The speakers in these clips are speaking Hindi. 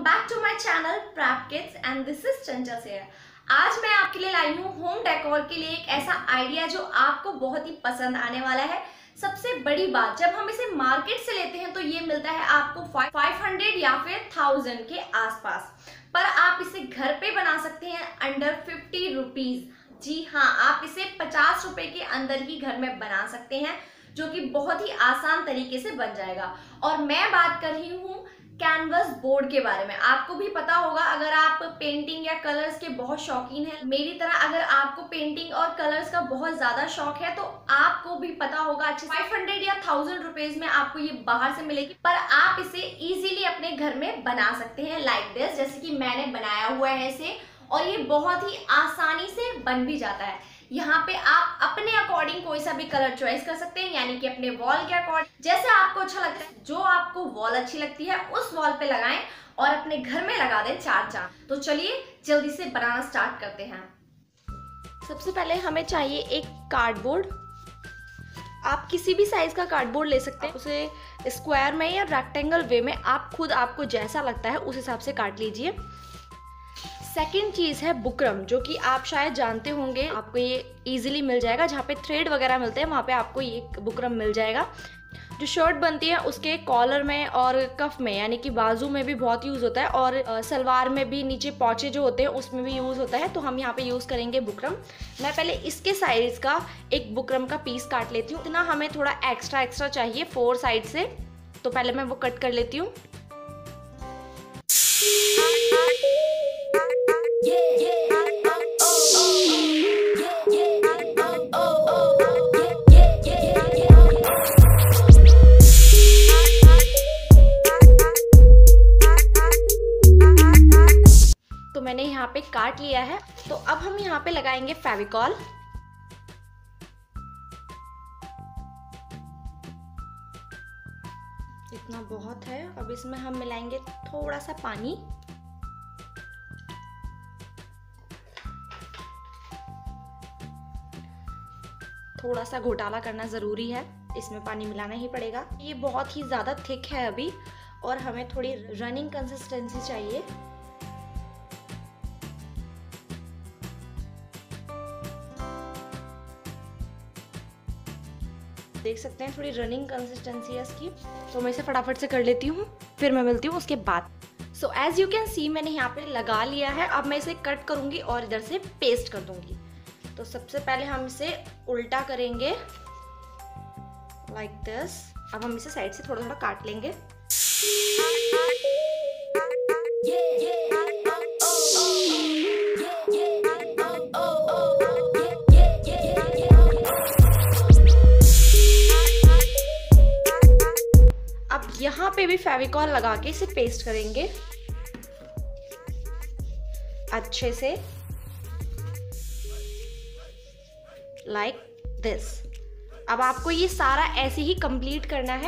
Back to my channel Prep Kids and this is Chanchal शेयर। आज मैं आपके लिए लाई हूँ होम डेकोर के लिए एक ऐसा आइडिया जो आपको बहुत ही पसंद आने वाला है। सबसे बड़ी बात, जब हम इसे मार्केट से लेते हैं तो ये मिलता है आपको 500 या फिर 1000 के आसपास, पर आप इसे घर पे बना सकते हैं अंडर 50 रुपीज। जी हाँ, आप इसे 50 रुपए के अंदर ही घर में बना सकते हैं, जो कि बहुत ही आसान तरीके से बन जाएगा। और मैं बात कर रही हूँ कैनवस बोर्ड के बारे में। आपको भी पता होगा, अगर आप पेंटिंग या कलर्स के बहुत शौकीन हैं मेरी तरह, अगर आपको पेंटिंग और कलर्स का बहुत ज्यादा शौक है तो आपको भी पता होगा अच्छे 500 या 1000 रुपीज में आपको ये बाहर से मिलेगी, पर आप इसे इजीली अपने घर में बना सकते हैं लाइक दिस, जैसे कि मैंने बनाया हुआ है इसे, और ये बहुत ही आसानी से बन भी जाता है। यहाँ पे आप अपने अकॉर्डिंग कोई सा भी कलर चॉइस कर सकते हैं, यानी कि अपने वॉल के अकॉर्डिंग जैसे आपको अच्छा लगता है। जो आपको वॉल अच्छी लगती है उस वॉल पे लगाएं और अपने घर में लगा दें चार चांद। तो चलिए जल्दी से बनाना स्टार्ट करते हैं। सबसे पहले हमें चाहिए एक कार्डबोर्ड। आप किसी भी साइज का कार्डबोर्ड ले सकते हैं, उसे स्क्वायर में या रेक्टेंगल वे में आप खुद आपको जैसा लगता है उस हिसाब से काट लीजिए। सेकेंड चीज़ है बुकरम, जो कि आप शायद जानते होंगे, आपको ये इजीली मिल जाएगा। जहाँ पे थ्रेड वगैरह मिलते हैं वहाँ पे आपको ये बुकरम मिल जाएगा। जो शर्ट बनती है उसके कॉलर में और कफ में, यानी कि बाजू में भी बहुत यूज़ होता है, और सलवार में भी नीचे पौचे जो होते हैं उसमें भी यूज़ होता है। तो हम यहाँ पे यूज़ करेंगे बुकरम। मैं पहले इसके साइज़ का एक बुकरम का पीस काट लेती हूँ। इतना हमें थोड़ा एक्स्ट्रा चाहिए 4 साइड से, तो पहले मैं वो कट कर लेती हूँ। तो मैंने यहाँ पे काट लिया है। तो अब हम यहाँ पे लगाएंगे फेविकॉल। इतना बहुत है। अब इसमें हम मिलाएंगे थोड़ा सा पानी। थोड़ा सा घोटाला करना ज़रूरी है, इसमें पानी मिलाना ही पड़ेगा। ये बहुत ही ज़्यादा थिक है अभी, और हमें थोड़ी रनिंग कंसिस्टेंसी चाहिए। देख सकते हैं थोड़ी रनिंग कंसिस्टेंसी है इसकी, तो मैं इसे फटाफट से कर लेती हूँ, फिर मैं मिलती हूँ उसके बाद। So as you can see मैंने यहाँ पे लगा लिया है। अब मैं इसे कट करूँगी और इधर से पेस्ट कर दूँगी। तो सबसे पहले हम इसे उल्टा करेंगे लाइक दिस। अब हम इसे साइड से थोड़ा थोड़ा काट लेंगे। अब यहाँ पे भी फेविकॉल लगा के इसे पेस्ट करेंगे अच्छे से लाइक दिस। अब आपको ये सारा ऐसे ही कंप्लीट करना है।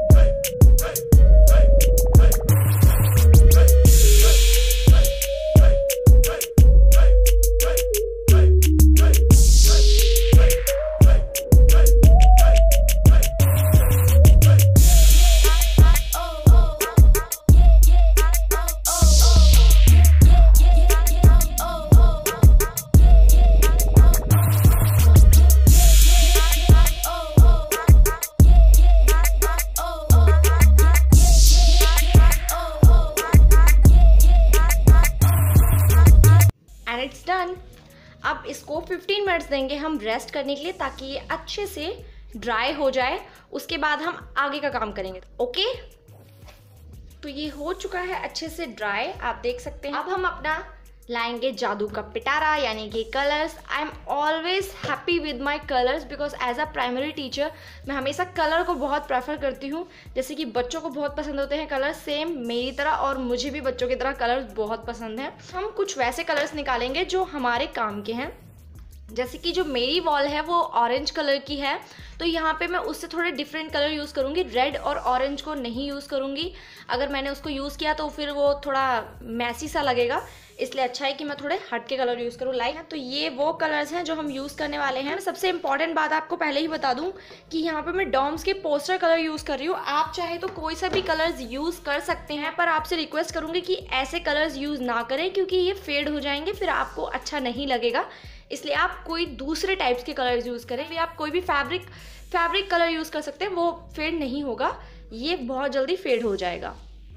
It's done. अब इसको 15 मिनट्स देंगे हम रेस्ट करने के लिए, ताकि ये अच्छे से ड्राई हो जाए। उसके बाद हम आगे का काम करेंगे। ओके, तो ये हो चुका है अच्छे से ड्राई, आप देख सकते हैं। अब हम अपना लाएंगे जादू का पिटारा, यानी कि colours. I am always happy with my colours because as a primary teacher मैं हमेशा कलर को बहुत प्रेफर करती हूँ। जैसे कि बच्चों को बहुत पसंद होते हैं कलर, सेम मेरी तरह, और मुझे भी बच्चों की तरह कलर्स बहुत पसंद हैं। हम कुछ वैसे कलर्स निकालेंगे जो हमारे काम के हैं। जैसे कि जो मेरी वॉल है वो ऑरेंज कलर की है, तो यहाँ पे मैं उससे थोड़े डिफरेंट कलर यूज़ करूँगी, रेड और ऑरेंज को नहीं यूज़ करूँगी। अगर मैंने उसको यूज़ किया तो फिर वो थोड़ा मैसी सा लगेगा, इसलिए अच्छा है कि मैं थोड़े हट के कलर यूज़ करूँ। लाइक तो ये वो कलर्स हैं जो हम यूज़ करने वाले हैं। सबसे इंपॉर्टेंट बात आपको पहले ही बता दूँ कि यहाँ पे मैं डॉम्स के पोस्टर कलर यूज़ कर रही हूँ। आप चाहे तो कोई सा भी कलर्स यूज़ कर सकते हैं, पर आपसे रिक्वेस्ट करूँगी कि ऐसे कलर्स यूज़ ना करें, क्योंकि ये फेड हो जाएंगे, फिर आपको अच्छा नहीं लगेगा। इसलिए आप कोई दूसरे टाइप्स के कलर्स यूज़ करें, या आप कोई भी फैब्रिक कलर यूज़ कर सकते हैं, वो फेड नहीं होगा, ये बहुत जल्दी फेड हो जाएगा।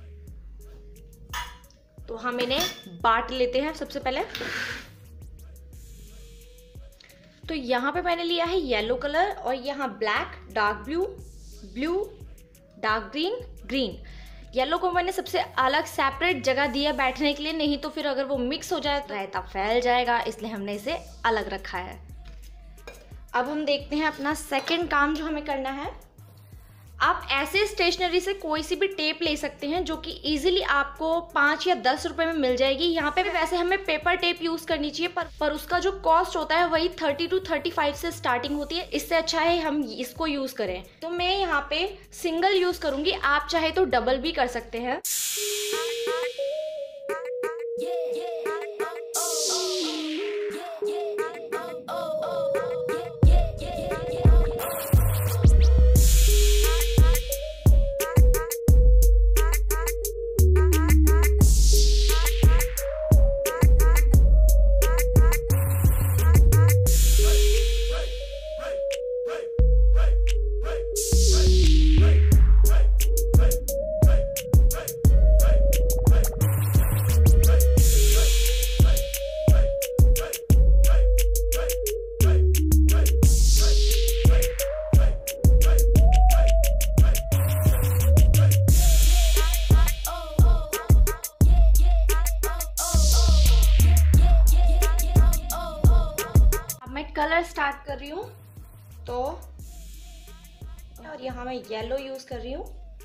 तो हम इन्हें बांट लेते हैं सबसे पहले। तो यहाँ पे मैंने लिया है येलो कलर, और यहाँ black, dark blue, blue, dark green, green. Yellow को मैंने सबसे अलग सेपरेट जगह दिया बैठने के लिए, नहीं तो फिर अगर वो मिक्स हो जाए तो रायता फैल जाएगा, इसलिए हमने इसे अलग रखा है। अब हम देखते हैं अपना सेकंड काम जो हमें करना है। आप ऐसे स्टेशनरी से कोई सी भी टेप ले सकते हैं जो कि इजीली आपको 5 या 10 रुपए में मिल जाएगी। यहाँ पे वैसे हमें पेपर टेप यूज करनी चाहिए, पर उसका जो कॉस्ट होता है वही 30 to 35 से स्टार्टिंग होती है। इससे अच्छा है हम इसको यूज करें। तो मैं यहाँ पे सिंगल यूज करूंगी, आप चाहे तो डबल भी कर सकते हैं। कलर स्टार्ट कर रही हूँ, तो और यहाँ मैं येलो यूज कर रही हूँ।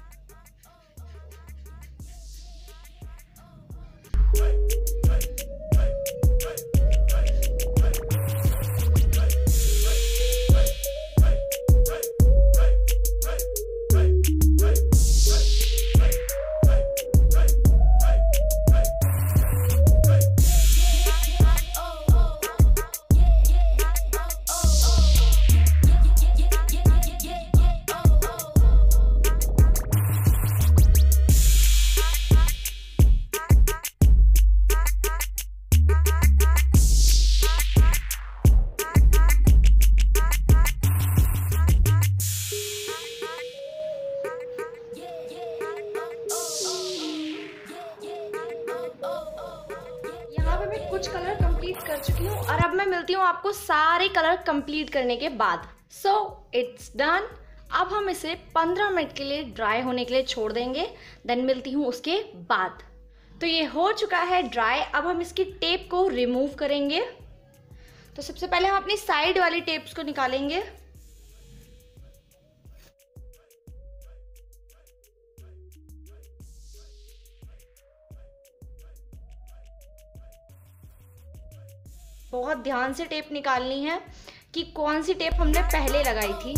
कुछ कलर कंप्लीट कर चुकी हूँ और अब मैं मिलती हूँ आपको सारे कलर कंप्लीट करने के बाद। So it's done. अब हम इसे 15 मिनट के लिए ड्राई होने के लिए छोड़ देंगे, देन मिलती हूँ उसके बाद। तो ये हो चुका है ड्राई। अब हम इसकी टेप को रिमूव करेंगे। तो सबसे पहले हम अपनी साइड वाली टेप्स को निकालेंगे। बहुत ध्यान से टेप निकालनी है कि कौन सी टेप हमने पहले लगाई थी।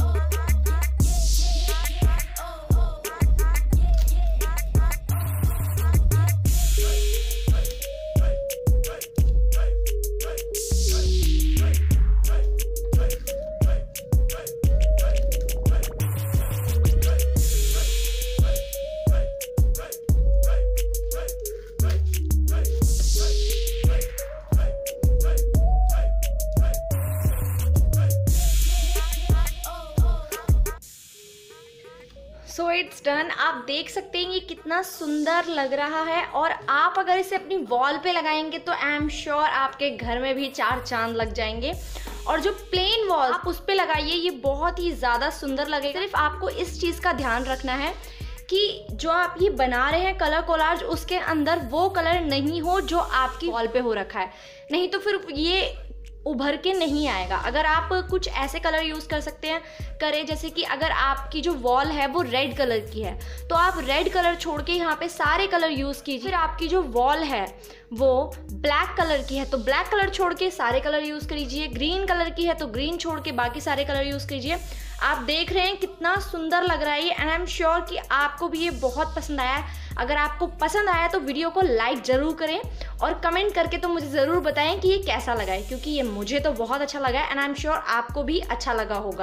So it's done. आप देख सकते हैं ये कितना सुंदर लग रहा है, और आप अगर इसे अपनी वॉल पे लगाएंगे तो आई एम श्योर आपके घर में भी 4 चांद लग जाएंगे। और जो प्लेन वॉल आप उस पे लगाइए, ये बहुत ही ज़्यादा सुंदर लगेगा। सिर्फ आपको इस चीज़ का ध्यान रखना है कि जो आप ये बना रहे हैं कलर कोलाज, उसके अंदर वो कलर नहीं हो जो आपकी वॉल पे हो रखा है, नहीं तो फिर ये उभर के नहीं आएगा। अगर आप कुछ ऐसे कलर यूज़ कर सकते हैं करें, जैसे कि अगर आपकी जो वॉल है वो रेड कलर की है तो आप रेड कलर छोड़ के यहाँ पे सारे कलर यूज़ कीजिए। फिर आपकी जो वॉल है वो ब्लैक कलर की है तो ब्लैक कलर छोड़ के सारे कलर यूज़ कीजिए। ग्रीन कलर की है तो ग्रीन छोड़ के बाकी सारे कलर यूज़ कीजिए। आप देख रहे हैं कितना सुंदर लग रहा है ये, एंड आई एम श्योर कि आपको भी ये बहुत पसंद आया है। अगर आपको पसंद आया तो वीडियो को लाइक ज़रूर करें और कमेंट करके तो मुझे ज़रूर बताएं कि ये कैसा लगा है, क्योंकि ये मुझे तो बहुत अच्छा लगा है एंड आई एम श्योर आपको भी अच्छा लगा होगा।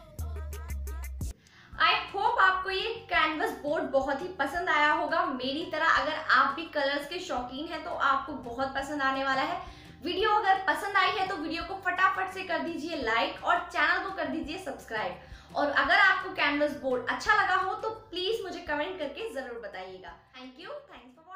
आई होप आपको ये कैनवस बोर्ड बहुत ही पसंद आया होगा मेरी तरह। अगर आप भी कलर्स के शौकीन हैं तो आपको बहुत पसंद आने वाला है। वीडियो अगर पसंद आई है तो वीडियो को फटाफट से कर दीजिए लाइक और चैनल को कर दीजिए सब्सक्राइब। और अगर आपको कैनवस बोर्ड अच्छा लगा हो तो प्लीज मुझे कमेंट करके जरूर बताइएगा। Thank you, thanks for